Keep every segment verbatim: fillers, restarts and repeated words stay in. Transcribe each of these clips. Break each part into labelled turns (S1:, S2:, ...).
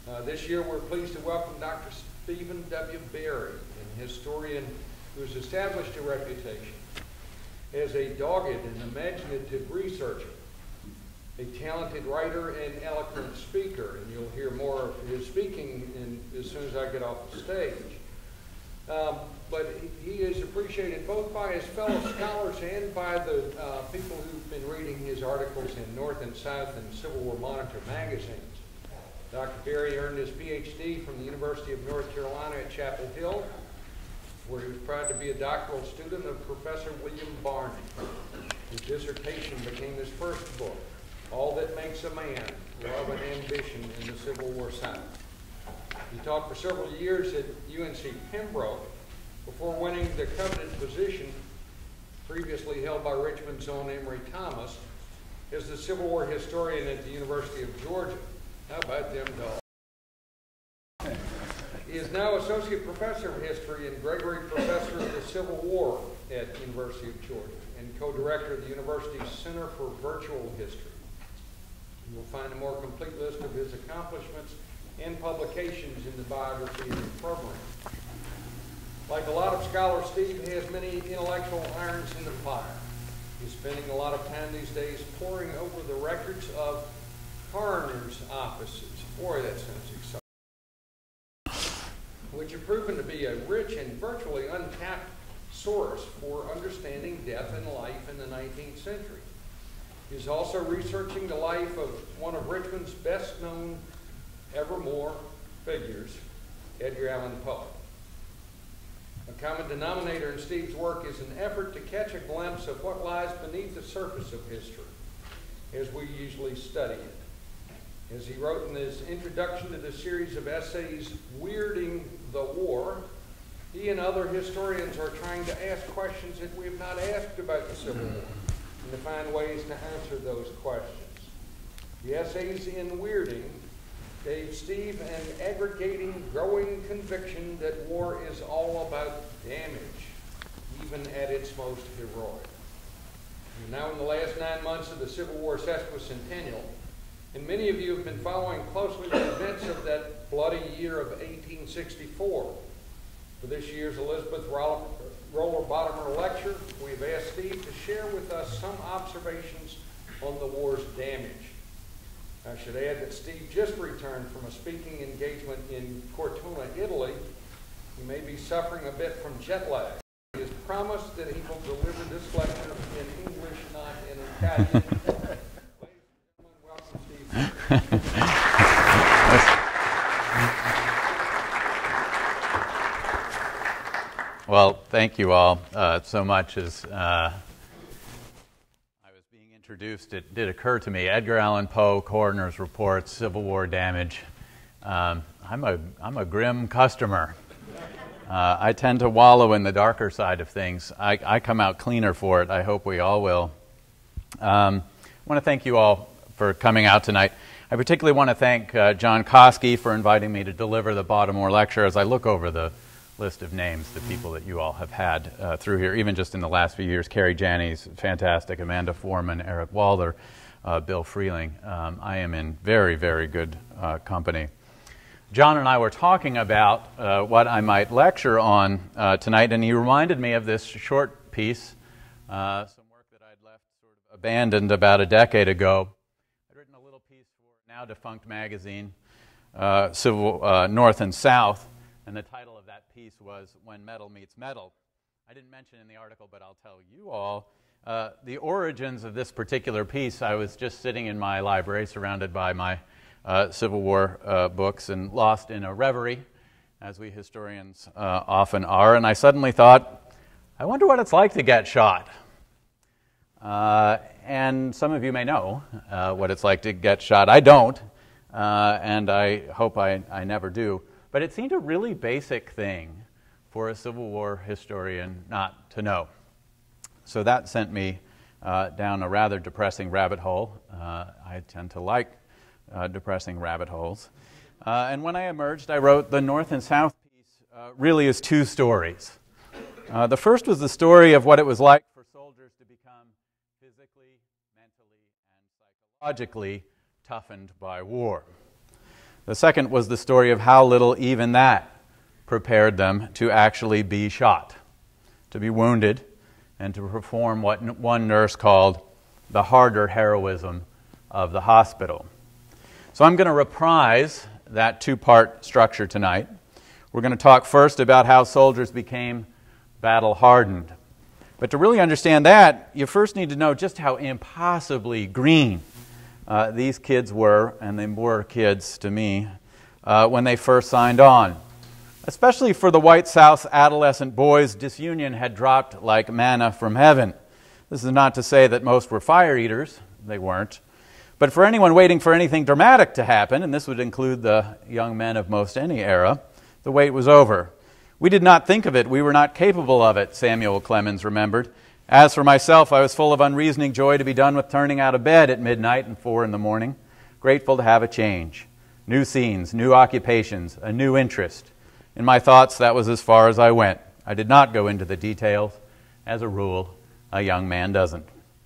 S1: Uh, this year we're pleased to welcome Doctor Stephen W. Berry, an historian who has established a reputation as a dogged and imaginative researcher, a talented writer and eloquent speaker, and you'll hear more of his speaking in, as soon as I get off the stage. Um, but he is appreciated both by his fellow scholars and by the uh, people who've been reading his articles in North and South and Civil War Monitor magazines. Doctor Berry earned his P H D from the University of North Carolina at Chapel Hill, where he was proud to be a doctoral student of Professor William Barney. His dissertation became his first book, All That Makes a Man, Love and Ambition in the Civil War South. He taught for several years at U N C Pembroke before winning the coveted position previously held by Richmond's own Emory Thomas as the Civil War historian at the University of Georgia. How about them dogs? He is now Associate Professor of History and Gregory Professor of the Civil War at the University of Georgia and co-director of the university's Center for Virtual History. You will find a more complete list of his accomplishments and publications in the biography of the program. Like a lot of scholars, Steve has many intellectual irons in the fire. He's spending a lot of time these days poring over the records of coroner's offices. Boy, that sounds exciting. Which have proven to be a rich and virtually untapped source for understanding death and life in the nineteenth century. He's also researching the life of one of Richmond's best-known evermore figures, Edgar Allan Poe. A common denominator in Steve's work is an effort to catch a glimpse of what lies beneath the surface of history, as we usually study it. As he wrote in his introduction to the series of essays, Weirding the War, he and other historians are trying to ask questions that we have not asked about the Civil War, and to find ways to answer those questions. The essays in Weirding gave Steve an aggregating, growing conviction that war is all about damage, even at its most heroic. We're now in the last nine months of the Civil War sesquicentennial, and many of you have been following closely the events of that bloody year of eighteen sixty-four. For this year's Elizabeth Roller Bottimore lecture, we've asked Steve to share with us some observations on the war's damage. I should add that Steve just returned from a speaking engagement in Cortona, Italy. He may be suffering a bit from jet lag. He has promised that he will deliver this lecture in English, not in Italian. Ladies and gentlemen, welcome, Steve.
S2: Well, thank you all uh, so much. As uh, I was being introduced, it did occur to me, Edgar Allan Poe, Coroner's Report, Civil War Damage. Um, I'm a, I'm a grim customer. Uh, I tend to wallow in the darker side of things. I, I come out cleaner for it. I hope we all will. Um, I want to thank you all for coming out tonight. I particularly want to thank uh, John Koski for inviting me to deliver the Bottimore lecture. As I look over the list of names, the people that you all have had uh, through here, even just in the last few years, Carrie Janney's fantastic, Amanda Foreman, Eric Walder, uh, Bill Freeling. Um, I am in very, very good uh, company. John and I were talking about uh, what I might lecture on uh, tonight, and he reminded me of this short piece, uh, some work that I'd left sort of abandoned about a decade ago. I'd written a little piece for now defunct magazine, uh, Civil uh, North and South, and the title of that piece was When Mettle Meets Mettle. I didn't mention in the article, but I'll tell you all, uh, the origins of this particular piece. I was just sitting in my library surrounded by my uh, Civil War uh, books and lost in a reverie, as we historians uh, often are, and I suddenly thought, I wonder what it's like to get shot. Uh, and some of you may know uh, what it's like to get shot. I don't, uh, and I hope I, I never do. But it seemed a really basic thing for a Civil War historian not to know. So that sent me uh, down a rather depressing rabbit hole. Uh, I tend to like uh, depressing rabbit holes. Uh, and when I emerged, I wrote the North and South piece uh, really is two stories. Uh, the first was the story of what it was like for soldiers to become physically, mentally, and psychologically toughened by war. The second was the story of how little even that prepared them to actually be shot, to be wounded, and to perform what one nurse called the harder heroism of the hospital. So I'm going to reprise that two-part structure tonight. We're going to talk first about how soldiers became battle-hardened. But to really understand that, you first need to know just how impossibly green uh, these kids were, and they were kids to me, uh, when they first signed on. Especially for the White South's adolescent boys, disunion had dropped like manna from heaven. This is not to say that most were fire eaters. They weren't. But for anyone waiting for anything dramatic to happen, and this would include the young men of most any era, the wait was over. We did not think of it. We were not capable of it, Samuel Clemens remembered. As for myself, I was full of unreasoning joy to be done with turning out of bed at midnight and four in the morning, grateful to have a change. New scenes, new occupations, a new interest. In my thoughts, that was as far as I went. I did not go into the details. As a rule, a young man doesn't.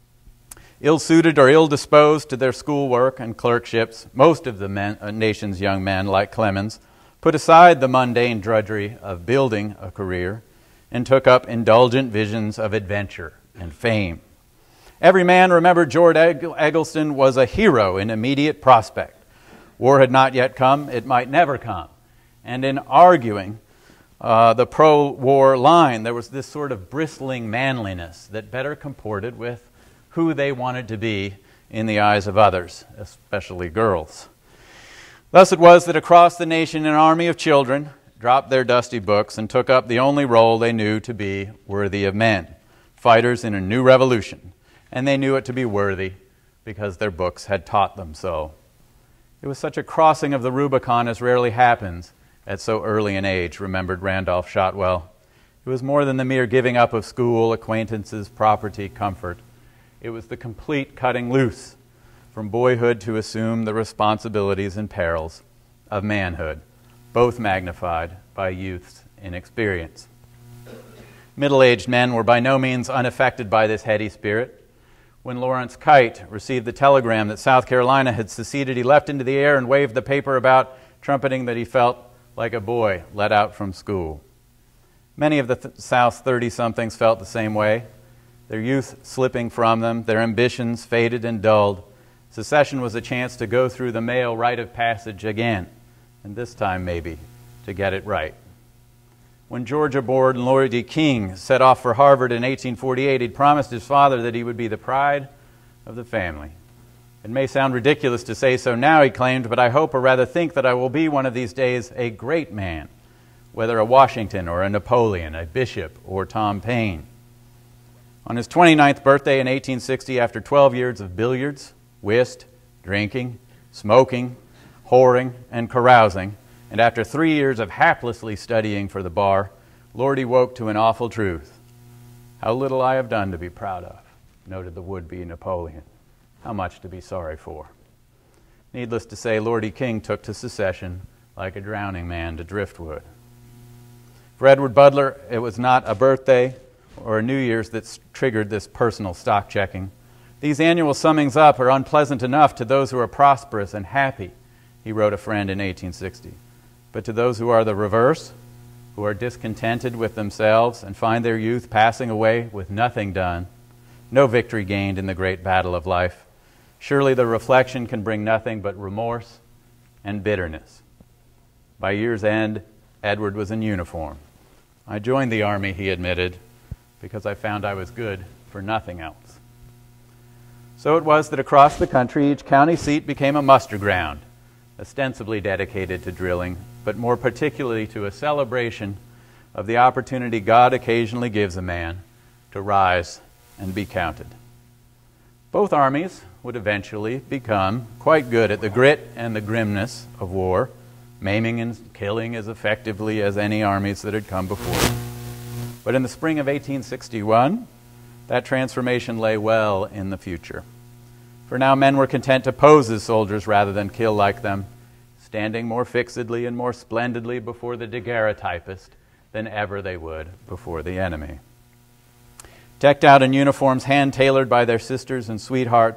S2: Ill-suited or ill-disposed to their schoolwork and clerkships, most of the men, uh, nation's young men, like Clemens, put aside the mundane drudgery of building a career and took up indulgent visions of adventure and fame. Every man remembered George Eggleston was a hero in immediate prospect. War had not yet come, it might never come. And in arguing uh, the pro-war line, there was this sort of bristling manliness that better comported with who they wanted to be in the eyes of others, especially girls. Thus it was that across the nation an army of children dropped their dusty books and took up the only role they knew to be worthy of men, fighters in a new revolution. And they knew it to be worthy because their books had taught them so. It was such a crossing of the Rubicon as rarely happens at so early an age, remembered Randolph Shotwell. It was more than the mere giving up of school, acquaintances, property, comfort. It was the complete cutting loose from boyhood to assume the responsibilities and perils of manhood, both magnified by youth's inexperience. Middle-aged men were by no means unaffected by this heady spirit. When Lawrence Kite received the telegram that South Carolina had seceded, he leapt into the air and waved the paper about, trumpeting that he felt like a boy let out from school. Many of the th- South's thirty-somethings felt the same way, their youth slipping from them, their ambitions faded and dulled. Secession was a chance to go through the male rite of passage again, and this time maybe to get it right. When Georgia-born Lloyd King set off for Harvard in eighteen forty-eight, he'd promised his father that he would be the pride of the family. It may sound ridiculous to say so now, he claimed, but I hope or rather think that I will be one of these days a great man, whether a Washington or a Napoleon, a Bishop or Tom Paine. On his twenty-ninth birthday in eighteen sixty, after twelve years of billiards, whist, drinking, smoking, whoring, and carousing, and after three years of haplessly studying for the bar, Lordy woke to an awful truth. How little I have done to be proud of, noted the would-be Napoleon. How much to be sorry for. Needless to say, Lordy King took to secession like a drowning man to driftwood. For Edward Butler, it was not a birthday or a New Year's that triggered this personal stock checking. These annual summings up are unpleasant enough to those who are prosperous and happy, he wrote a friend in eighteen sixty. But to those who are the reverse, who are discontented with themselves and find their youth passing away with nothing done, no victory gained in the great battle of life, surely the reflection can bring nothing but remorse and bitterness. By year's end, Edward was in uniform. I joined the army, he admitted, because I found I was good for nothing else. So it was that across the country, each county seat became a muster ground, ostensibly dedicated to drilling, but more particularly to a celebration of the opportunity God occasionally gives a man to rise and be counted. Both armies would eventually become quite good at the grit and the grimness of war, maiming and killing as effectively as any armies that had come before. But in the spring of eighteen sixty-one, that transformation lay well in the future. For now men were content to pose as soldiers rather than kill like them, standing more fixedly and more splendidly before the daguerreotypist than ever they would before the enemy. Decked out in uniforms hand-tailored by their sisters and sweethearts,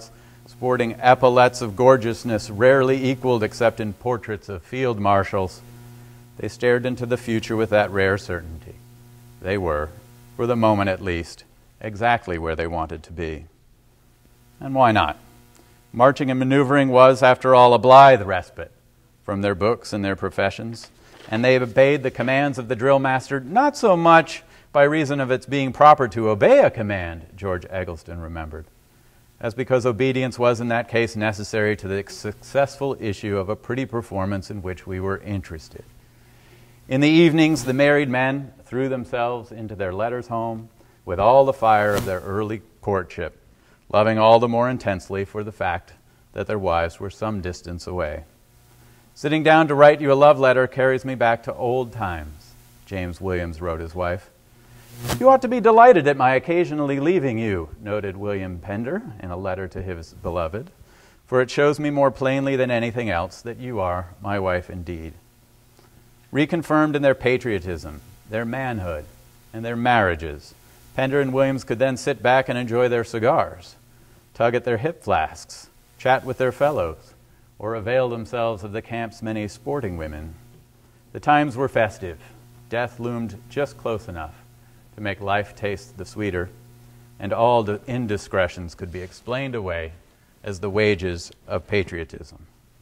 S2: sporting epaulets of gorgeousness rarely equaled except in portraits of field marshals, they stared into the future with that rare certainty. They were, for the moment at least, exactly where they wanted to be. And why not? Marching and maneuvering was, after all, a blithe respite from their books and their professions, and they obeyed the commands of the drill master not so much by reason of its being proper to obey a command, George Eggleston remembered, as because obedience was in that case necessary to the successful issue of a pretty performance in which we were interested. In the evenings, the married men threw themselves into their letters home with all the fire of their early courtship, loving all the more intensely for the fact that their wives were some distance away. Sitting down to write you a love letter carries me back to old times, James Williams wrote his wife. You ought to be delighted at my occasionally leaving you, noted William Pender in a letter to his beloved, for it shows me more plainly than anything else that you are my wife indeed. Reconfirmed in their patriotism, their manhood, and their marriages, Pender and Williams could then sit back and enjoy their cigars, tug at their hip flasks, chat with their fellows, or avail themselves of the camp's many sporting women. The times were festive. Death loomed just close enough to make life taste the sweeter, and all the indiscretions could be explained away as the wages of patriotism.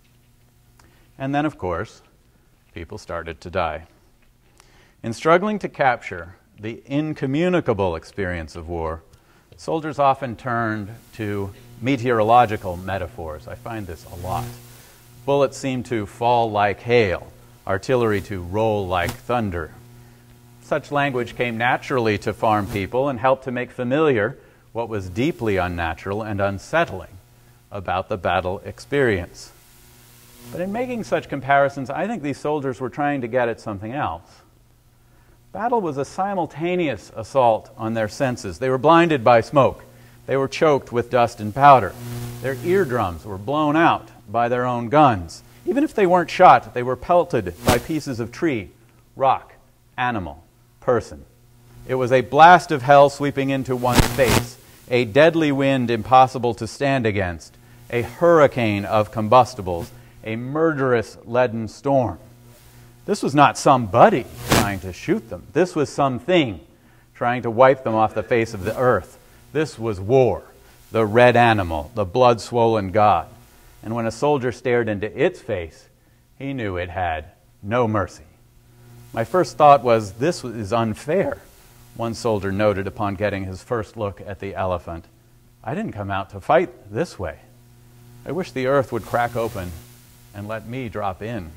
S2: And then, of course, people started to die. In struggling to capture the incommunicable experience of war, soldiers often turned to meteorological metaphors. I find this a lot. Bullets seem to fall like hail, artillery to roll like thunder. Such language came naturally to farm people and helped to make familiar what was deeply unnatural and unsettling about the battle experience. But in making such comparisons, I think these soldiers were trying to get at something else. Battle was a simultaneous assault on their senses. They were blinded by smoke. They were choked with dust and powder. Their eardrums were blown out by their own guns. Even if they weren't shot, they were pelted by pieces of tree, rock, animal, person. It was a blast of hell sweeping into one's face, a deadly wind impossible to stand against, a hurricane of combustibles, a murderous leaden storm. This was not somebody trying to shoot them. This was something trying to wipe them off the face of the earth. This was war, the red animal, the blood-swollen god. And when a soldier stared into its face, he knew it had no mercy. My first thought was, this is unfair, one soldier noted upon getting his first look at the elephant. I didn't come out to fight this way. I wish the earth would crack open and let me drop in.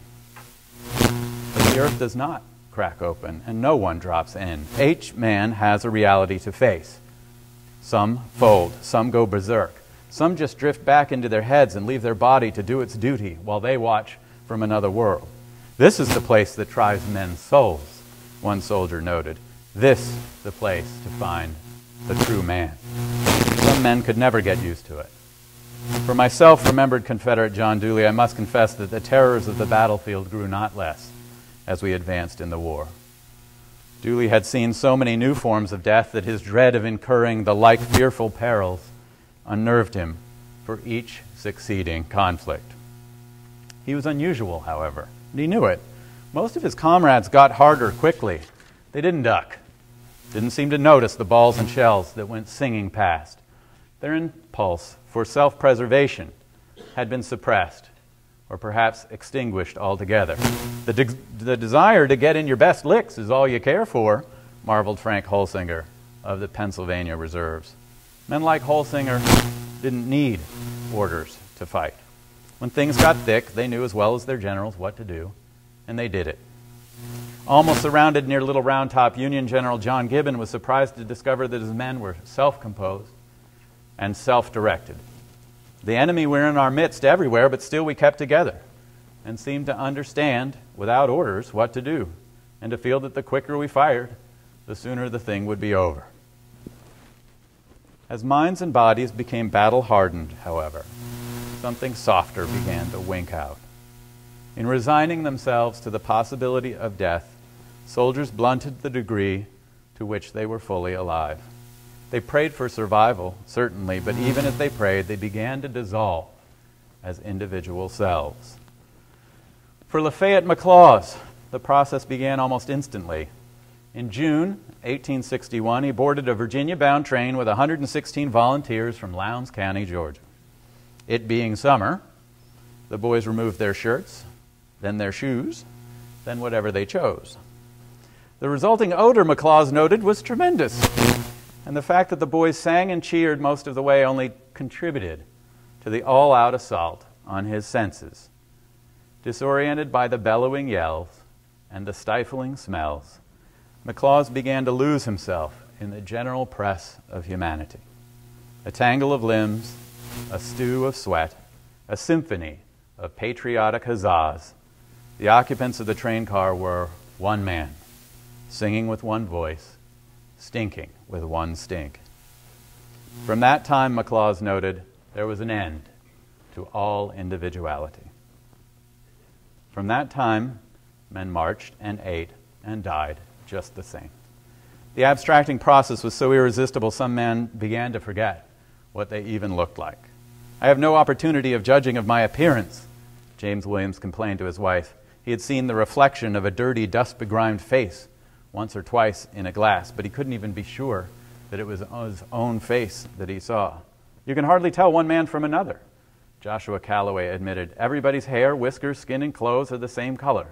S2: But the earth does not crack open, and no one drops in. Each man has a reality to face. Some fold, some go berserk. Some just drift back into their heads and leave their body to do its duty while they watch from another world. This is the place that tries men's souls, one soldier noted. This the place to find the true man. Some men could never get used to it. For myself, remembered Confederate John Dooley, I must confess that the terrors of the battlefield grew not less as we advanced in the war. Dooley had seen so many new forms of death that his dread of incurring the like fearful perils unnerved him for each succeeding conflict. He was unusual, however, and he knew it. Most of his comrades got harder quickly. They didn't duck, didn't seem to notice the balls and shells that went singing past. Their impulse for self-preservation had been suppressed, or perhaps extinguished altogether. The, de the desire to get in your best licks is all you care for, marveled Frank Holsinger of the Pennsylvania Reserves. Men like Holsinger didn't need orders to fight. When things got thick, they knew as well as their generals what to do, and they did it. Almost surrounded near Little Round Top, Union General John Gibbon was surprised to discover that his men were self-composed and self-directed. The enemy were in our midst everywhere, but still we kept together and seemed to understand, without orders, what to do, and to feel that the quicker we fired, the sooner the thing would be over. As minds and bodies became battle-hardened, however, something softer began to wink out. In resigning themselves to the possibility of death, soldiers blunted the degree to which they were fully alive. They prayed for survival, certainly, but even as they prayed, they began to dissolve as individual selves. For Lafayette McLaws, the process began almost instantly. In June eighteen sixty-one, he boarded a Virginia-bound train with one hundred sixteen volunteers from Lowndes County, Georgia. It being summer, the boys removed their shirts, then their shoes, then whatever they chose. The resulting odor, McLaws noted, was tremendous, and the fact that the boys sang and cheered most of the way only contributed to the all-out assault on his senses. Disoriented by the bellowing yells and the stifling smells, McLaws began to lose himself in the general press of humanity. A tangle of limbs, a stew of sweat, a symphony of patriotic huzzas. The occupants of the train car were one man, singing with one voice, stinking with one stink. From that time, McLaws noted, there was an end to all individuality. From that time, men marched and ate and died just the same. The abstracting process was so irresistible, some men began to forget what they even looked like. I have no opportunity of judging of my appearance, James Williams complained to his wife. He had seen the reflection of a dirty, dust-begrimed face once or twice in a glass, but he couldn't even be sure that it was his own face that he saw. You can hardly tell one man from another, Joshua Calloway admitted. Everybody's hair, whiskers, skin, and clothes are the same color.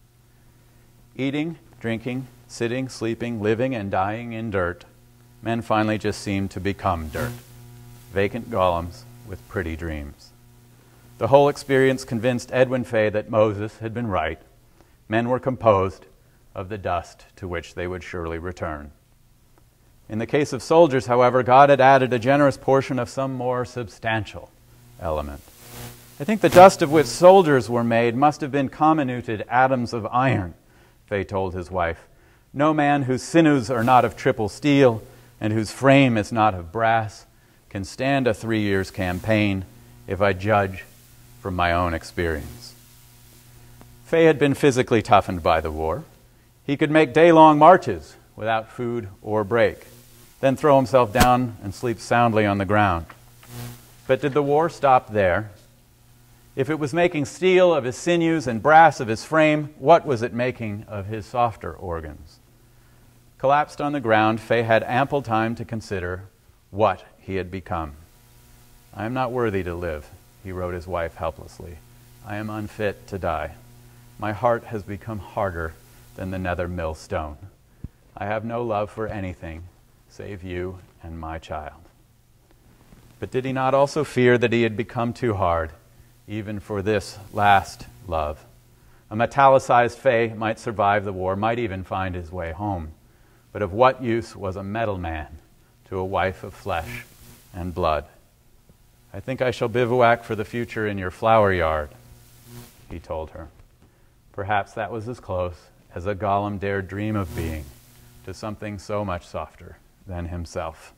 S2: Eating, drinking, sitting, sleeping, living, and dying in dirt, men finally just seemed to become dirt, vacant golems with pretty dreams. The whole experience convinced Edwin Fay that Moses had been right. Men were composed of the dust to which they would surely return. In the case of soldiers, however, God had added a generous portion of some more substantial element. I think the dust of which soldiers were made must have been comminuted atoms of iron, Fay told his wife. No man whose sinews are not of triple steel and whose frame is not of brass can stand a three years campaign if I judge from my own experience. Fay had been physically toughened by the war. He could make day-long marches without food or break, then throw himself down and sleep soundly on the ground. But did the war stop there? If it was making steel of his sinews and brass of his frame, what was it making of his softer organs? Collapsed on the ground, Fay had ample time to consider what he had become. I am not worthy to live, he wrote his wife helplessly. I am unfit to die. My heart has become harder than the nether millstone. I have no love for anything save you and my child. But did he not also fear that he had become too hard, even for this last love? A metallicized Fay might survive the war, might even find his way home. But of what use was a metal man to a wife of flesh and blood? I think I shall bivouac for the future in your flower yard, he told her. Perhaps that was as close as a golem dared dream of being to something so much softer than himself.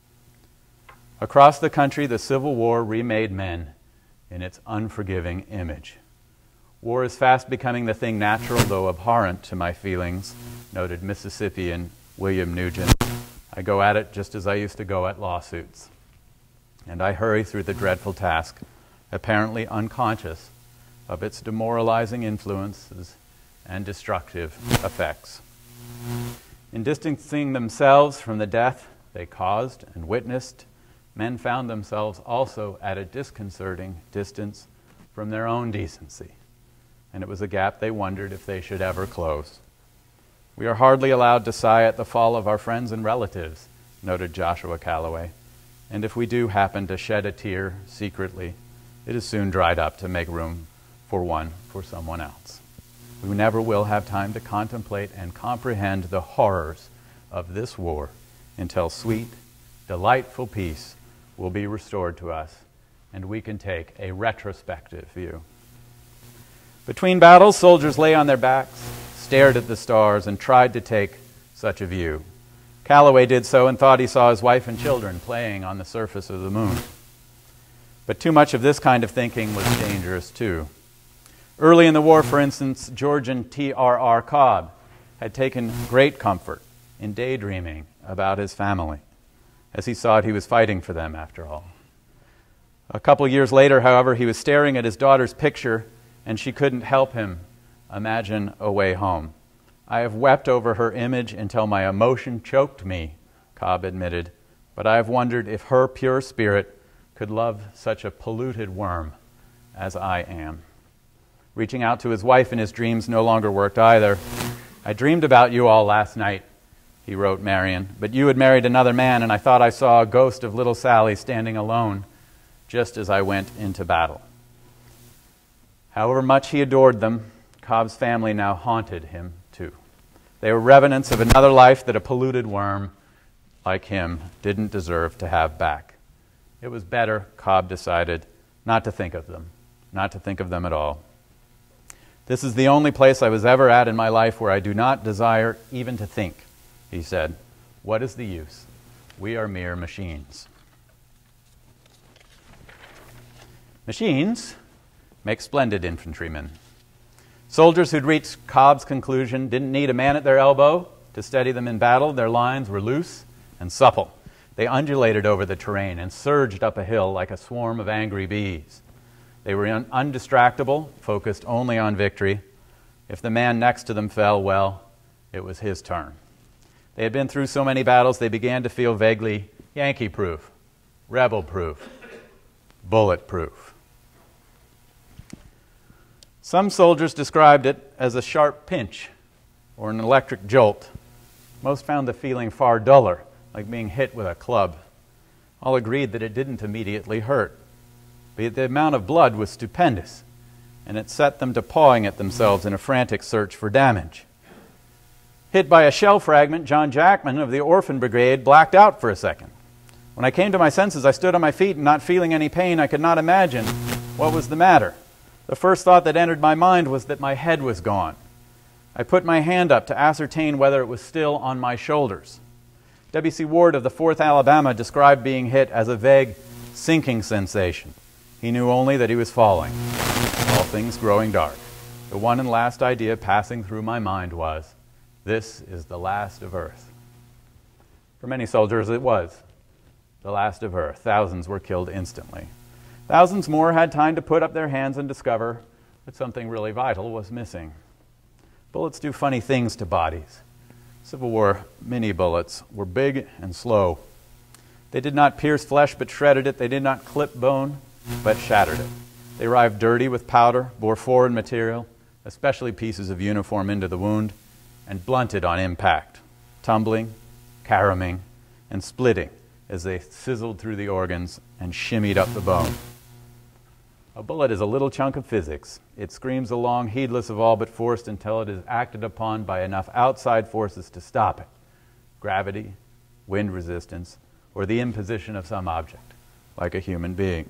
S2: Across the country, the Civil War remade men in its unforgiving image. War is fast becoming the thing natural, though abhorrent to my feelings, noted Mississippian William Nugent. I go at it just as I used to go at lawsuits. And I hurry through the dreadful task, apparently unconscious of its demoralizing influences and destructive effects. In distancing themselves from the death they caused and witnessed, men found themselves also at a disconcerting distance from their own decency, and it was a gap they wondered if they should ever close. We are hardly allowed to sigh at the fall of our friends and relatives, noted Joshua Calloway, and if we do happen to shed a tear secretly, it is soon dried up to make room for one for someone else. We never will have time to contemplate and comprehend the horrors of this war until sweet, delightful peace will be restored to us, and we can take a retrospective view. Between battles, soldiers lay on their backs, stared at the stars, and tried to take such a view. Calloway did so and thought he saw his wife and children playing on the surface of the moon. But too much of this kind of thinking was dangerous too. Early in the war, for instance, Georgian T R R Cobb had taken great comfort in daydreaming about his family. as he saw he was fighting for them after all. A couple years later, however, he was staring at his daughter's picture, and she couldn't help him imagine a way home. "I have wept over her image until my emotion choked me," Cobb admitted, "but I have wondered if her pure spirit could love such a polluted worm as I am." Reaching out to his wife in his dreams no longer worked either. "I dreamed about you all last night," he wrote Marion, "but you had married another man, and I thought I saw a ghost of little Sally standing alone just as I went into battle." However much he adored them, Cobb's family now haunted him too. They were revenants of another life that a polluted worm like him didn't deserve to have back. It was better, Cobb decided, not to think of them, not to think of them at all. "This is the only place I was ever at in my life where I do not desire even to think," he said. "What is the use? We are mere machines." Machines make splendid infantrymen. Soldiers who'd reached Cobb's conclusion didn't need a man at their elbow to steady them in battle. Their lines were loose and supple. They undulated over the terrain and surged up a hill like a swarm of angry bees. They were un- undistractable, focused only on victory. If the man next to them fell, well, it was his turn. They had been through so many battles, they began to feel vaguely Yankee-proof, rebel-proof, bullet-proof. Some soldiers described it as a sharp pinch or an electric jolt. Most found the feeling far duller, like being hit with a club. All agreed that it didn't immediately hurt. But the amount of blood was stupendous, and it set them to pawing at themselves in a frantic search for damage. Hit by a shell fragment, John Jackman of the Orphan Brigade blacked out for a second. "When I came to my senses, I stood on my feet, and not feeling any pain, I could not imagine what was the matter. The first thought that entered my mind was that my head was gone. I put my hand up to ascertain whether it was still on my shoulders." W C Ward of the fourth Alabama described being hit as a vague sinking sensation. He knew only that he was falling, all things growing dark. The one and last idea passing through my mind was, "This is the last of Earth." For many soldiers it was the last of Earth. Thousands were killed instantly. Thousands more had time to put up their hands and discover that something really vital was missing. Bullets do funny things to bodies. Civil War mini-bullets were big and slow. They did not pierce flesh but shredded it. They did not clip bone but shattered it. They arrived dirty with powder, bore foreign material, especially pieces of uniform, into the wound, and blunted on impact, tumbling, caroming, and splitting as they sizzled through the organs and shimmied up the bone. A bullet is a little chunk of physics. It screams along, heedless of all but force, until it is acted upon by enough outside forces to stop it. Gravity, wind resistance, or the imposition of some object, like a human being.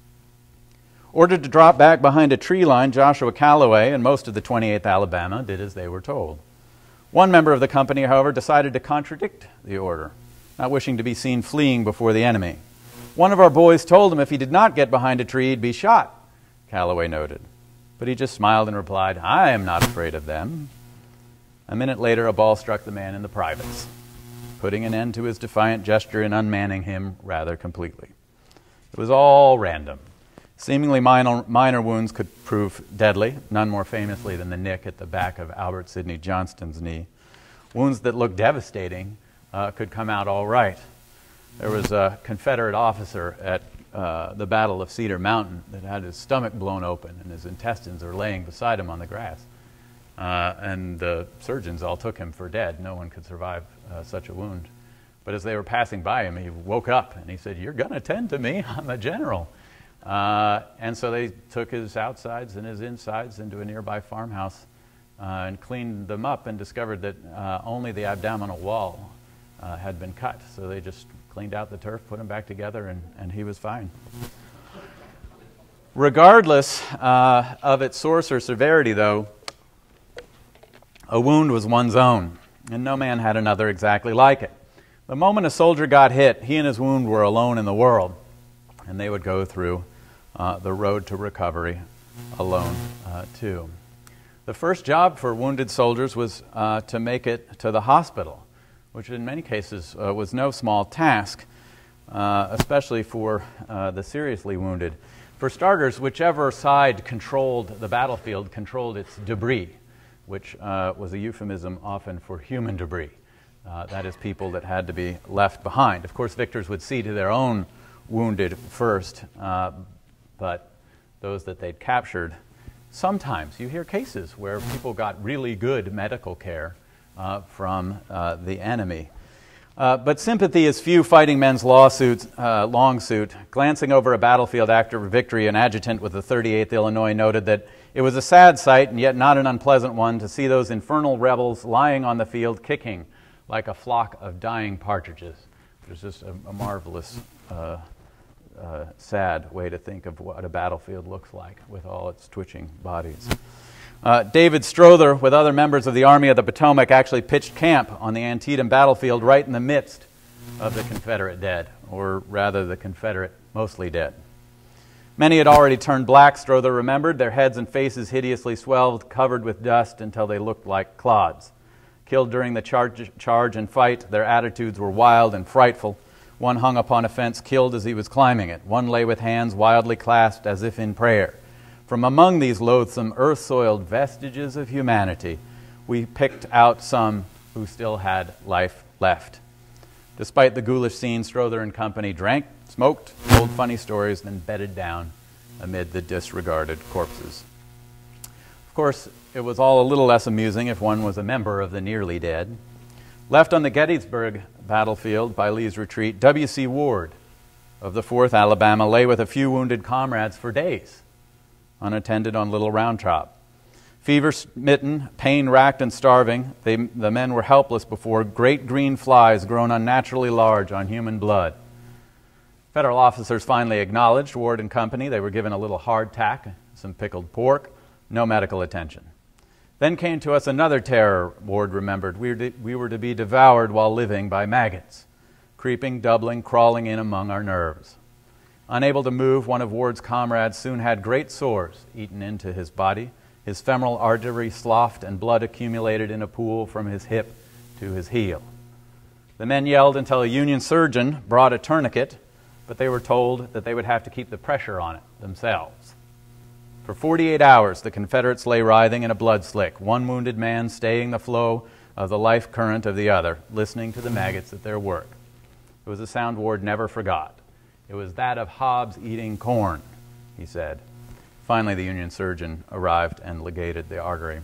S2: Ordered to drop back behind a tree line, Joshua Calloway and most of the twenty-eighth Alabama did as they were told. One member of the company, however, decided to contradict the order, not wishing to be seen fleeing before the enemy. "One of our boys told him if he did not get behind a tree, he'd be shot," Calloway noted. But he just smiled and replied, "I am not afraid of them." A minute later, a ball struck the man in the privates, putting an end to his defiant gesture and unmanning him rather completely. It was all random. Seemingly minor, minor wounds could prove deadly, none more famously than the nick at the back of Albert Sidney Johnston's knee. Wounds that looked devastating uh, could come out all right. There was a Confederate officer at uh, the Battle of Cedar Mountain that had his stomach blown open and his intestines were laying beside him on the grass. Uh, and the surgeons all took him for dead. No one could survive uh, such a wound. But as they were passing by him, he woke up and he said, "You're going to tend to me. I'm a general." Uh, and so they took his outsides and his insides into a nearby farmhouse uh, and cleaned them up and discovered that uh, only the abdominal wall uh, had been cut. So they just cleaned out the turf, put him back together, and, and he was fine. Regardless uh, of its source or severity, though, a wound was one's own, and no man had another exactly like it. The moment a soldier got hit, he and his wound were alone in the world, and they would go through uh, the road to recovery alone, uh, too. The first job for wounded soldiers was uh, to make it to the hospital, which in many cases uh, was no small task. uh, especially for uh, the seriously wounded. For starters, whichever side controlled the battlefield controlled its debris, which uh, was a euphemism often for human debris. Uh, that is, people that had to be left behind. Of course, victors would see to their own wounded first, uh, but those that they'd captured, sometimes you hear cases where people got really good medical care uh, from uh, the enemy. Uh, but sympathy is few fighting men's lawsuits, uh, long suit. Glancing over a battlefield after victory, an adjutant with the thirty-eighth Illinois noted that it was a sad sight, and yet not an unpleasant one, to see those infernal rebels lying on the field kicking like a flock of dying partridges. It was just a, a marvelous, uh, uh, sad way to think of what a battlefield looks like with all its twitching bodies. Uh, David Strother, with other members of the Army of the Potomac, actually pitched camp on the Antietam battlefield right in the midst of the Confederate dead, or rather the Confederate mostly dead. Many had already turned black, Strother remembered, their heads and faces hideously swelled, covered with dust until they looked like clods. Killed during the charge, charge and fight, their attitudes were wild and frightful. One hung upon a fence, killed as he was climbing it. One lay with hands wildly clasped as if in prayer. From among these loathsome, earth-soiled vestiges of humanity, we picked out some who still had life left. Despite the ghoulish scene, Strother and company drank, smoked, told funny stories, then bedded down amid the disregarded corpses. Of course, it was all a little less amusing if one was a member of the nearly dead. Left on the Gettysburg battlefield by Lee's retreat, W C Ward of the fourth Alabama lay with a few wounded comrades for days, unattended on Little Round Top. Fever-smitten, pain-racked, and starving, they, the men were helpless before great green flies grown unnaturally large on human blood. Federal officers finally acknowledged Ward and company. They were given a little hardtack, some pickled pork, no medical attention. Then came to us another terror, Ward remembered. We were, to, we were to be devoured while living by maggots, creeping, doubling, crawling in among our nerves. Unable to move, one of Ward's comrades soon had great sores eaten into his body. His femoral artery sloughed and blood accumulated in a pool from his hip to his heel. The men yelled until a Union surgeon brought a tourniquet, but they were told that they would have to keep the pressure on it themselves. For forty-eight hours, the Confederates lay writhing in a blood slick, one wounded man staying the flow of the life current of the other, listening to the maggots at their work. It was a sound Ward never forgot. It was that of Hobbes eating corn, he said. Finally, the Union surgeon arrived and ligated the artery.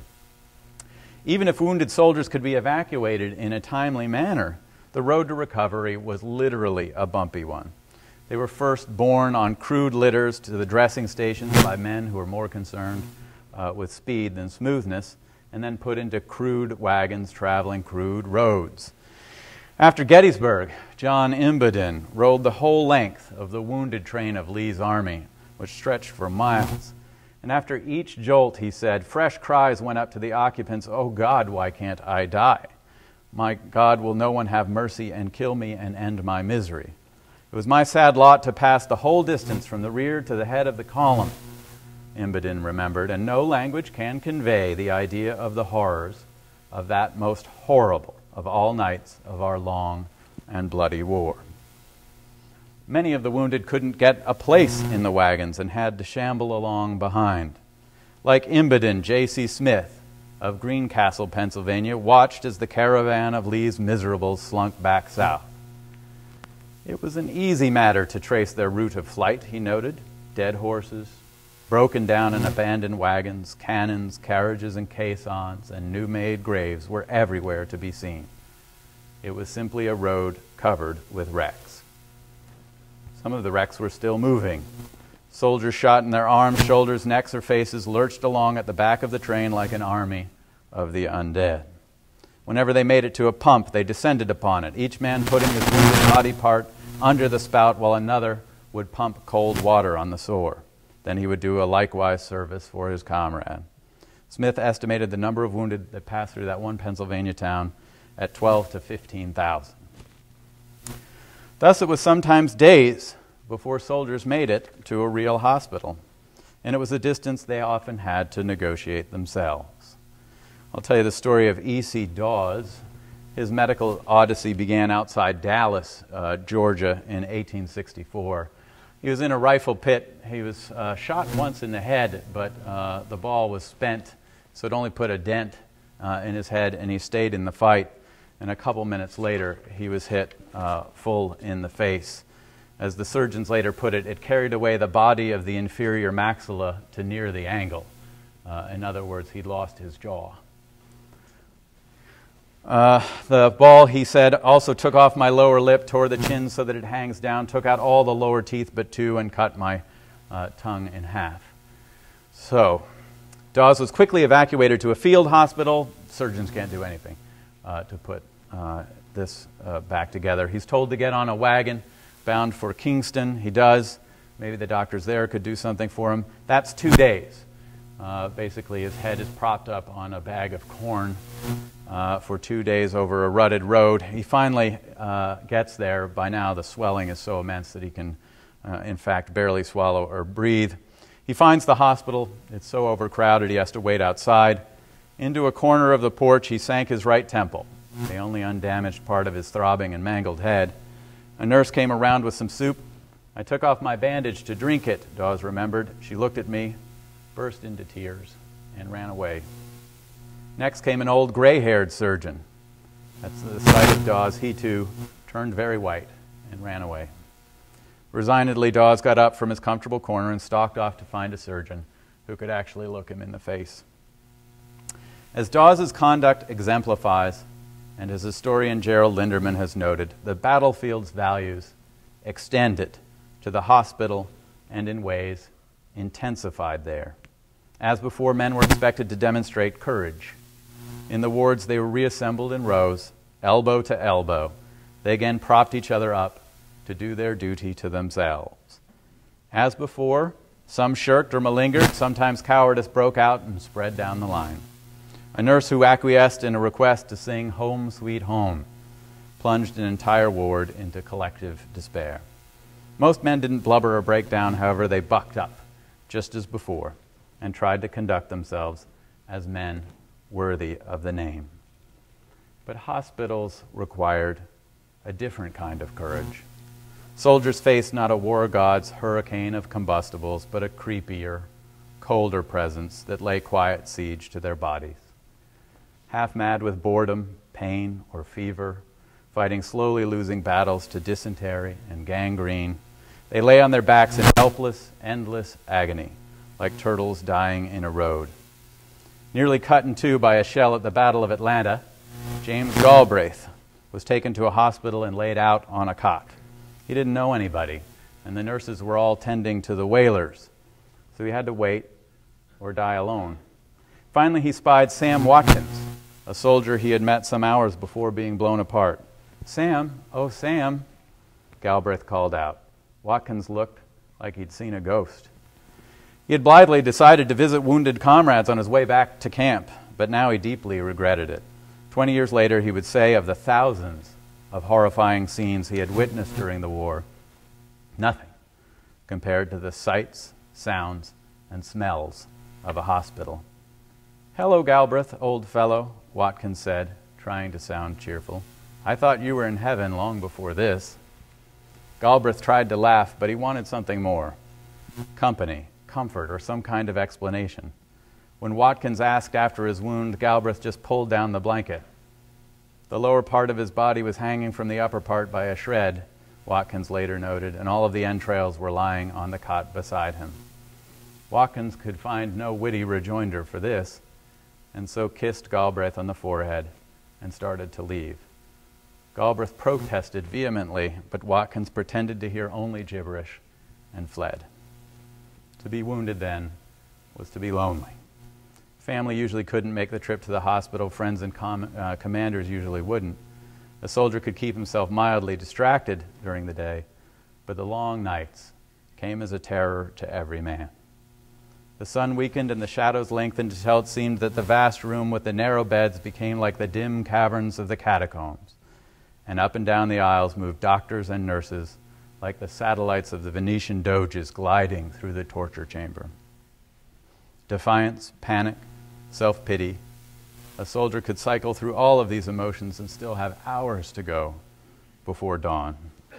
S2: Even if wounded soldiers could be evacuated in a timely manner, the road to recovery was literally a bumpy one. They were first borne on crude litters to the dressing stations by men who were more concerned uh, with speed than smoothness, and then put into crude wagons traveling crude roads. After Gettysburg, John Imboden rode the whole length of the wounded train of Lee's army, which stretched for miles. And after each jolt, he said, fresh cries went up to the occupants, "Oh God, why can't I die? My God, will no one have mercy and kill me and end my misery? It was my sad lot to pass the whole distance from the rear to the head of the column," Imboden remembered, and no language can convey the idea of the horrors of that most horrible of all nights of our long and bloody war. Many of the wounded couldn't get a place in the wagons and had to shamble along behind. Like Imboden, J C Smith of Greencastle, Pennsylvania, watched as the caravan of Lee's miserables slunk back south. It was an easy matter to trace their route of flight, he noted. Dead horses, broken down and abandoned wagons, cannons, carriages and caissons, and new-made graves were everywhere to be seen. It was simply a road covered with wrecks. Some of the wrecks were still moving. Soldiers shot in their arms, shoulders, necks, or faces lurched along at the back of the train like an army of the undead. Whenever they made it to a pump, they descended upon it, each man putting his wounded body part under the spout while another would pump cold water on the sore. Then he would do a likewise service for his comrade. Smith estimated the number of wounded that passed through that one Pennsylvania town at twelve to fifteen thousand. Thus it was sometimes days before soldiers made it to a real hospital, and it was a distance they often had to negotiate themselves. I'll tell you the story of E C Dawes. His medical odyssey began outside Dallas, uh, Georgia, in eighteen sixty-four. He was in a rifle pit. He was uh, shot once in the head, but uh, the ball was spent, so it only put a dent uh, in his head, and he stayed in the fight. And a couple minutes later, he was hit uh, full in the face. As the surgeons later put it, it carried away the body of the inferior maxilla to near the angle. Uh, in other words, he'd lost his jaw. Uh, the ball, he said, also took off my lower lip, tore the chin so that it hangs down, took out all the lower teeth but two, and cut my uh, tongue in half. So, Dawes was quickly evacuated to a field hospital. Surgeons can't do anything uh, to put uh, this uh, back together. He's told to get on a wagon bound for Kingston. He does. Maybe the doctors there could do something for him. That's two days. Uh, basically, his head is propped up on a bag of corn uh, for two days over a rutted road. He finally uh, gets there. By now, the swelling is so immense that he can, uh, in fact, barely swallow or breathe. He finds the hospital. It's so overcrowded he has to wait outside. Into a corner of the porch, he sank his right temple, the only undamaged part of his throbbing and mangled head. A nurse came around with some soup. I took off my bandage to drink it, Dawes remembered. She looked at me, burst into tears, and ran away. Next came an old gray-haired surgeon. At the sight of Dawes, he too turned very white and ran away. Resignedly, Dawes got up from his comfortable corner and stalked off to find a surgeon who could actually look him in the face. As Dawes's conduct exemplifies, and as historian Gerald Linderman has noted, the battlefield's values extended to the hospital and in ways intensified there. As before, men were expected to demonstrate courage. In the wards, they were reassembled in rows, elbow to elbow. They again propped each other up to do their duty to themselves. As before, some shirked or malingered, sometimes cowardice broke out and spread down the line. A nurse who acquiesced in a request to sing Home Sweet Home plunged an entire ward into collective despair. Most men didn't blubber or break down, however, they bucked up, just as before, and tried to conduct themselves as men worthy of the name. But hospitals required a different kind of courage. Soldiers faced not a war god's hurricane of combustibles, but a creepier, colder presence that lay quiet siege to their bodies. Half mad with boredom, pain, or fever, fighting slowly losing battles to dysentery and gangrene, they lay on their backs in helpless, endless agony, like turtles dying in a road. Nearly cut in two by a shell at the Battle of Atlanta, James Galbraith was taken to a hospital and laid out on a cot. He didn't know anybody, and the nurses were all tending to the whalers, so he had to wait or die alone. Finally, he spied Sam Watkins, a soldier he had met some hours before being blown apart. "Sam, oh Sam," Galbraith called out. Watkins looked like he'd seen a ghost. He had blithely decided to visit wounded comrades on his way back to camp, but now he deeply regretted it. Twenty years later, he would say of the thousands of horrifying scenes he had witnessed during the war, nothing compared to the sights, sounds, and smells of a hospital. "Hello, Galbraith, old fellow," Watkins said, trying to sound cheerful. "I thought you were in heaven long before this." Galbraith tried to laugh, but he wanted something more. Company, comfort, or some kind of explanation. When Watkins asked after his wound, Galbraith just pulled down the blanket. The lower part of his body was hanging from the upper part by a shred, Watkins later noted, and all of the entrails were lying on the cot beside him. Watkins could find no witty rejoinder for this, and so kissed Galbraith on the forehead and started to leave. Galbraith protested vehemently, but Watkins pretended to hear only gibberish and fled. To be wounded then was to be lonely. Family usually couldn't make the trip to the hospital. Friends and com uh, commanders usually wouldn't. A soldier could keep himself mildly distracted during the day, but the long nights came as a terror to every man. The sun weakened and the shadows lengthened until it seemed that the vast room with the narrow beds became like the dim caverns of the catacombs. And up and down the aisles moved doctors and nurses like the satellites of the Venetian doges gliding through the torture chamber. Defiance, panic, self-pity, A soldier could cycle through all of these emotions and still have hours to go before dawn.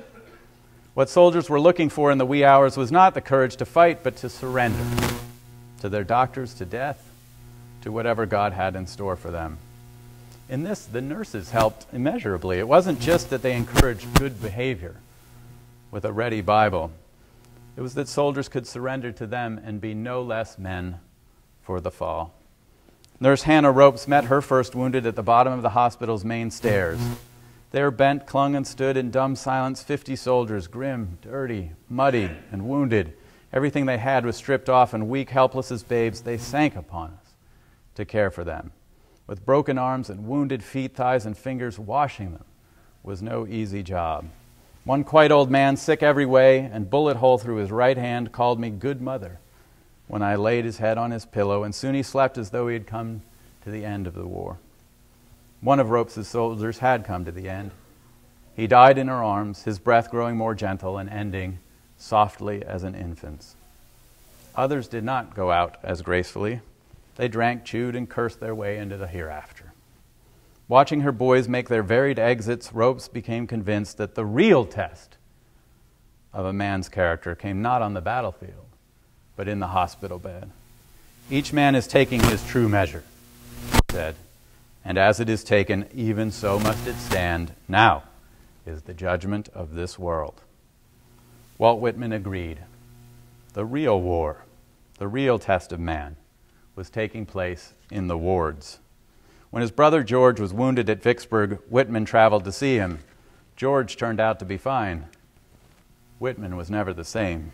S2: What soldiers were looking for in the wee hours was not the courage to fight, but to surrender to their doctors, to death, to whatever God had in store for them. In this, the nurses helped immeasurably. It wasn't just that they encouraged good behavior with a ready Bible. It was that soldiers could surrender to them and be no less men for the fall. Nurse Hannah Ropes met her first wounded at the bottom of the hospital's main stairs. There bent, clung, and stood in dumb silence fifty soldiers, grim, dirty, muddy, and wounded. Everything they had was stripped off, and weak, helpless as babes, they sank upon us to care for them. With broken arms and wounded feet, thighs, and fingers, washing them was no easy job. One quite old man, sick every way and bullet hole through his right hand, called me good mother when I laid his head on his pillow, and soon he slept as though he had come to the end of the war. One of Ropes' soldiers had come to the end. He died in her arms, his breath growing more gentle and ending softly as an infant's. Others did not go out as gracefully. They drank, chewed, and cursed their way into the hereafter. Watching her boys make their varied exits, Ropes became convinced that the real test of a man's character came not on the battlefield, but in the hospital bed. Each man is taking his true measure, he said, and as it is taken, even so must it stand. Now is the judgment of this world. Walt Whitman agreed. The real war, the real test of man, was taking place in the wards. When his brother George was wounded at Vicksburg, Whitman traveled to see him. George turned out to be fine. Whitman was never the same.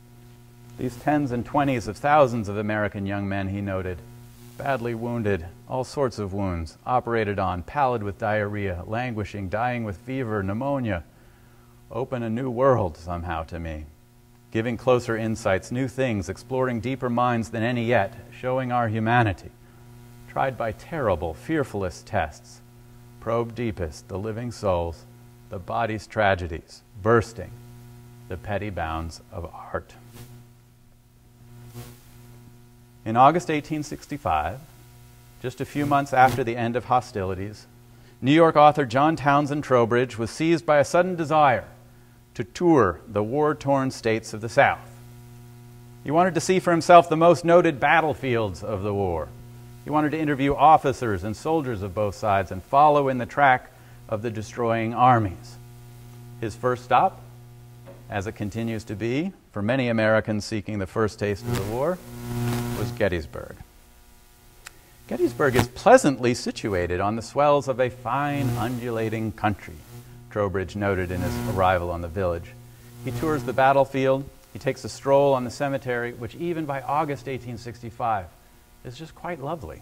S2: These tens and twenties of thousands of American young men, he noted, badly wounded, all sorts of wounds, operated on, pallid with diarrhea, languishing, dying with fever, pneumonia, open a new world somehow to me, giving closer insights, new things, exploring deeper minds than any yet, showing our humanity, tried by terrible, fearfulest tests, probe deepest the living souls, the body's tragedies, bursting the petty bounds of art. In August eighteen sixty-five, just a few months after the end of hostilities, New York author John Townsend Trowbridge was seized by a sudden desire to tour the war-torn states of the South. He wanted to see for himself the most noted battlefields of the war. He wanted to interview officers and soldiers of both sides and follow in the track of the destroying armies. His first stop, as it continues to be for many Americans seeking the first taste of the war, was Gettysburg. Gettysburg is pleasantly situated on the swells of a fine, undulating country, Trowbridge noted in his arrival on the village. He tours the battlefield. He takes a stroll on the cemetery, which even by August eighteen sixty-five is just quite lovely.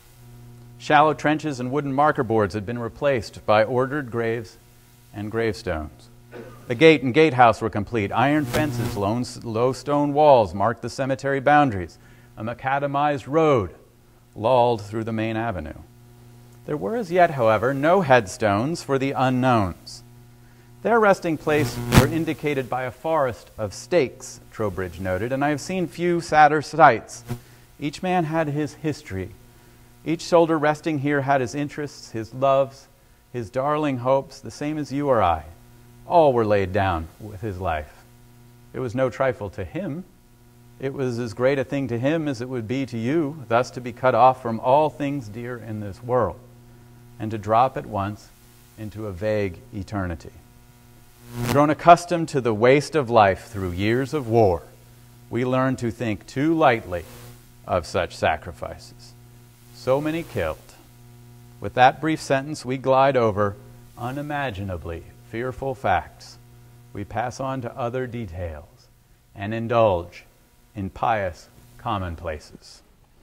S2: Shallow trenches and wooden marker boards had been replaced by ordered graves and gravestones. The gate and gatehouse were complete. Iron fences, low stone walls marked the cemetery boundaries. A macadamized road lolled through the main avenue. There were as yet, however, no headstones for the unknowns. Their resting place were indicated by a forest of stakes, Trowbridge noted, and I have seen few sadder sights. Each man had his history. Each soldier resting here had his interests, his loves, his darling hopes, the same as you or I. All were laid down with his life. It was no trifle to him. It was as great a thing to him as it would be to you, thus to be cut off from all things dear in this world, and to drop at once into a vague eternity. Grown accustomed to the waste of life through years of war, we learn to think too lightly of such sacrifices. So many killed. With that brief sentence, we glide over unimaginably fearful facts. We pass on to other details and indulge in pious commonplaces.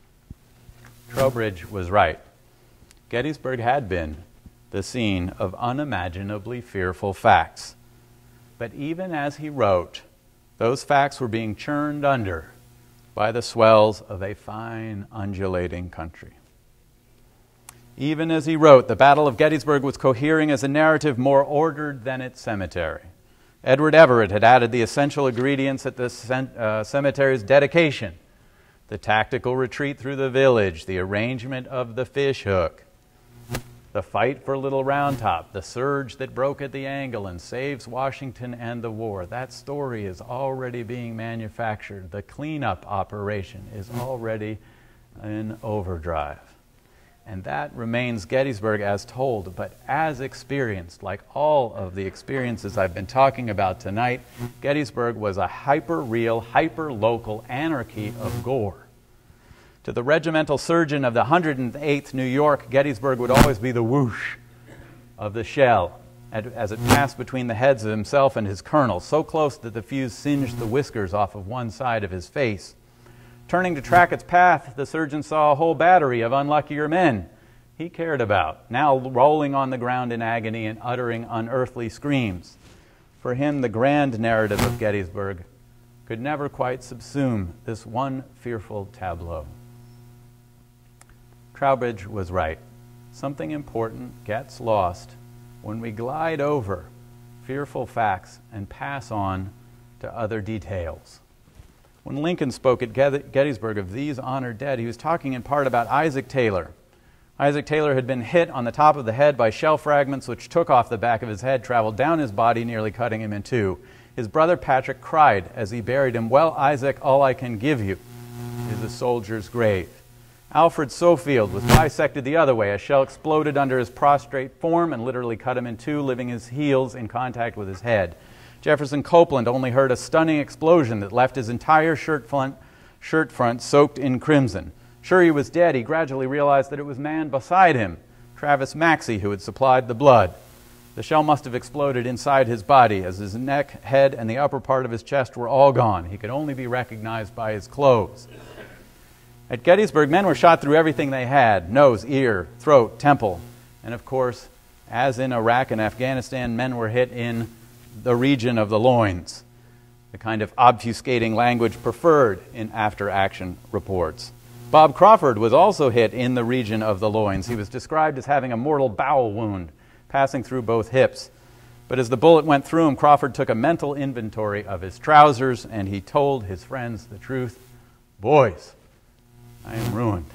S2: Trowbridge was right. Gettysburg had been the scene of unimaginably fearful facts. But even as he wrote, those facts were being churned under by the swells of a fine, undulating country. Even as he wrote, the Battle of Gettysburg was cohering as a narrative more ordered than its cemetery. Edward Everett had added the essential ingredients at the uh, cemetery's dedication the tactical retreat through the village, the arrangement of the fish hook, the fight for Little Round Top, the surge that broke at the angle and saves Washington and the war. That story is already being manufactured. The cleanup operation is already in overdrive. And that remains Gettysburg as told, but as experienced, like all of the experiences I've been talking about tonight, Gettysburg was a hyper-real, hyper-local anarchy of gore. To the regimental surgeon of the one hundred eighth New York, Gettysburg would always be the whoosh of the shell as it passed between the heads of himself and his colonel, so close that the fuse singed the whiskers off of one side of his face. Turning to track its path, the surgeon saw a whole battery of unluckier men he cared about, now rolling on the ground in agony and uttering unearthly screams. For him, the grand narrative of Gettysburg could never quite subsume this one fearful tableau. Trowbridge was right. Something important gets lost when we glide over fearful facts and pass on to other details. When Lincoln spoke at Gettysburg of these honored dead, he was talking in part about Isaac Taylor. Isaac Taylor had been hit on the top of the head by shell fragments which took off the back of his head, traveled down his body, nearly cutting him in two. His brother Patrick cried as he buried him, "Well, Isaac, all I can give you is a soldier's grave." Alfred Sofield was bisected the other way. A shell exploded under his prostrate form and literally cut him in two, leaving his heels in contact with his head. Jefferson Copeland only heard a stunning explosion that left his entire shirt front, shirt front soaked in crimson. Sure he was dead, he gradually realized that it was man beside him, Travis Maxey, who had supplied the blood. The shell must have exploded inside his body, as his neck, head, and the upper part of his chest were all gone. He could only be recognized by his clothes. At Gettysburg, men were shot through everything they had: nose, ear, throat, temple. And of course, as in Iraq and Afghanistan, men were hit in the region of the loins, the kind of obfuscating language preferred in after-action reports. Bob Crawford was also hit in the region of the loins. He was described as having a mortal bowel wound passing through both hips. But as the bullet went through him, Crawford took a mental inventory of his trousers and he told his friends the truth. "Boys, I am ruined."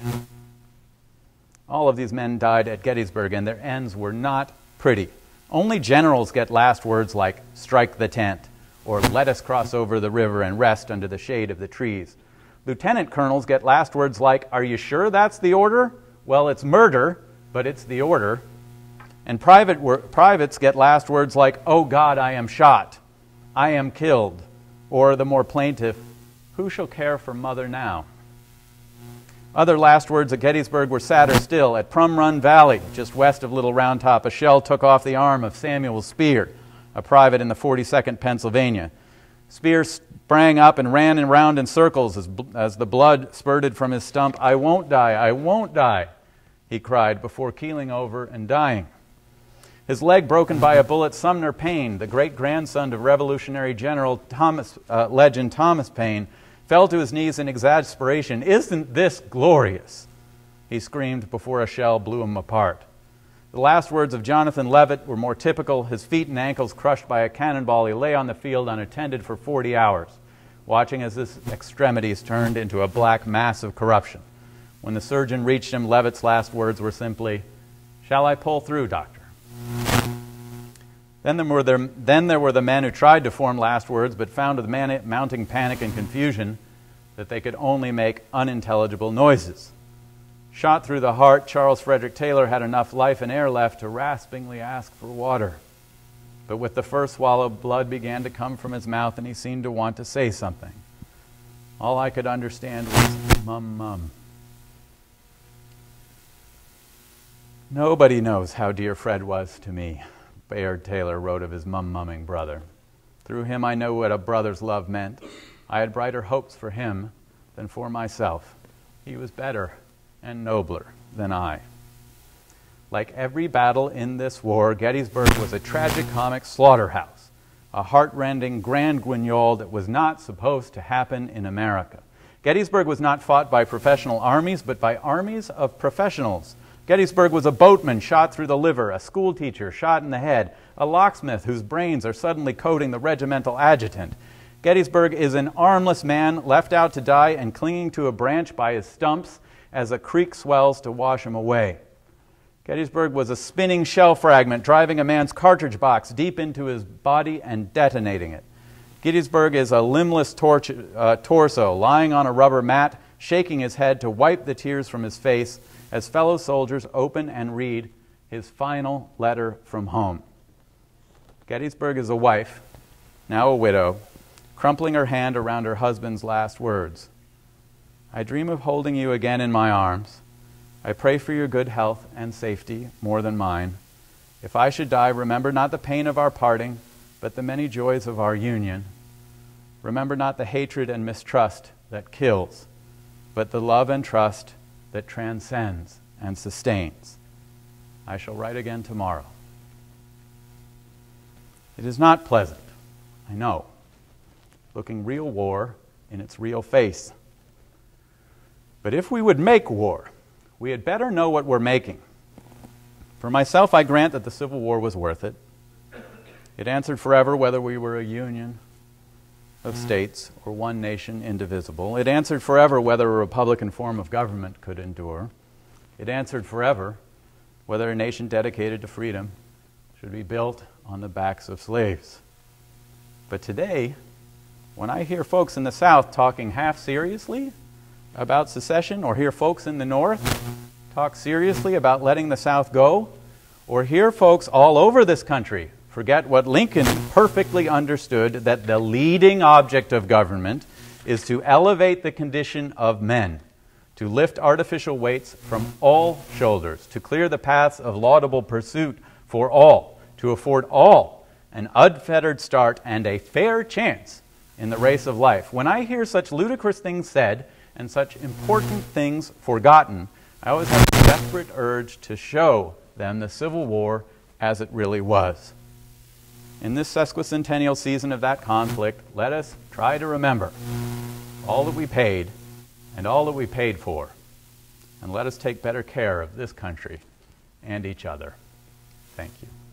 S2: All of these men died at Gettysburg, and their ends were not pretty. Only generals get last words like, "Strike the tent," or "Let us cross over the river and rest under the shade of the trees." Lieutenant colonels get last words like, "Are you sure that's the order? Well, it's murder, but it's the order." And private wor- privates get last words like, "Oh God, I am shot. I am killed." Or the more plaintive, "Who shall care for mother now?" Other last words at Gettysburg were sadder still. At Plum Run Valley, just west of Little Round Top, a shell took off the arm of Samuel Spear, a private in the forty-second Pennsylvania. Spear sprang up and ran around in circles as, as the blood spurted from his stump. "I won't die, I won't die," he cried before keeling over and dying. His leg broken by a bullet, Sumner Paine, the great-grandson of Revolutionary General Thomas, uh, legend Thomas Paine, fell to his knees in exasperation. "Isn't this glorious?" he screamed before a shell blew him apart. The last words of Jonathan Leavitt were more typical. His feet and ankles crushed by a cannonball, he lay on the field unattended for forty hours, watching as his extremities turned into a black mass of corruption. When the surgeon reached him, Leavitt's last words were simply, "Shall I pull through, doctor?" Then there, were there, then there were the men who tried to form last words but found with man- mounting panic and confusion that they could only make unintelligible noises. Shot through the heart, Charles Frederick Taylor had enough life and air left to raspingly ask for water. But with the first swallow, blood began to come from his mouth and he seemed to want to say something. All I could understand was, "Mum, mum." "Nobody knows how dear Fred was to me," Bayard Taylor wrote of his mum-mumming brother. "Through him I know what a brother's love meant. I had brighter hopes for him than for myself. He was better and nobler than I." Like every battle in this war, Gettysburg was a tragicomic slaughterhouse, a heart-rending grand guignol that was not supposed to happen in America. Gettysburg was not fought by professional armies, but by armies of professionals. Gettysburg was a boatman shot through the liver, a schoolteacher shot in the head, a locksmith whose brains are suddenly coating the regimental adjutant. Gettysburg is an armless man left out to die and clinging to a branch by his stumps as a creek swells to wash him away. Gettysburg was a spinning shell fragment driving a man's cartridge box deep into his body and detonating it. Gettysburg is a limbless torch, uh, torso lying on a rubber mat, shaking his head to wipe the tears from his face as fellow soldiers open and read his final letter from home. Gettysburg is a wife, now a widow, crumpling her hand around her husband's last words. I dream of holding you again in my arms. I pray for your good health and safety more than mine. If I should die, remember not the pain of our parting, but the many joys of our union. Remember not the hatred and mistrust that kills, but the love and trust that transcends and sustains. I shall write again tomorrow. It is not pleasant, I know, looking real war in its real face. But if we would make war, we had better know what we're making. For myself, I grant that the Civil War was worth it. It answered forever whether we were a union of states or one nation indivisible. It answered forever whether a republican form of government could endure. It answered forever whether a nation dedicated to freedom should be built on the backs of slaves. But today, when I hear folks in the South talking half seriously about secession, or hear folks in the North talk seriously about letting the South go, or hear folks all over this country forget what Lincoln perfectly understood, that the leading object of government is to elevate the condition of men, to lift artificial weights from all shoulders, to clear the paths of laudable pursuit for all, to afford all an unfettered start and a fair chance in the race of life. When I hear such ludicrous things said and such important things forgotten, I always have a desperate urge to show them the Civil War as it really was. In this sesquicentennial season of that conflict, let us try to remember all that we paid and all that we paid for, and let us take better care of this country and each other. Thank you.